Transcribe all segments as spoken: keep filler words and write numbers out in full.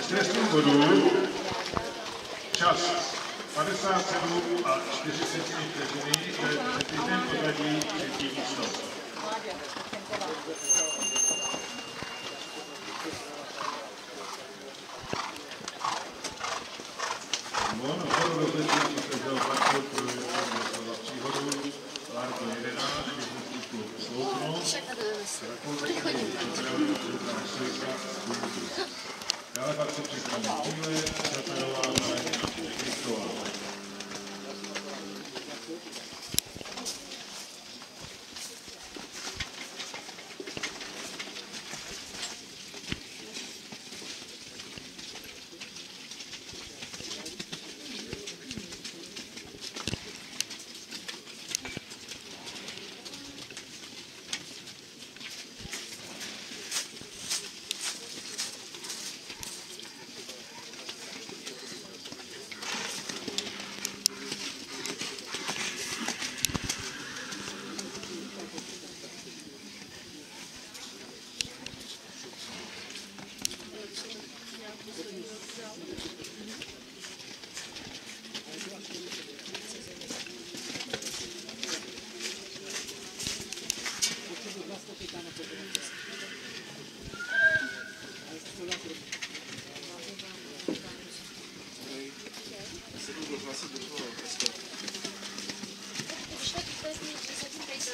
trestů bodů čas padesát sedm a čtyřicet tři vteřiny ve předběžném pořadí třetí místo. Mon opravdu rozhodně, co se vzal Barko pro příhodu, Larko jedenáct, Věznický klub Sloupno, Rakouský připravený Lukáš Sojka, dále pak se připraví Chvíle, Čaperová, Zelená, Krištová.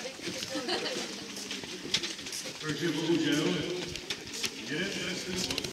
Takže bohužel jeden trestný bod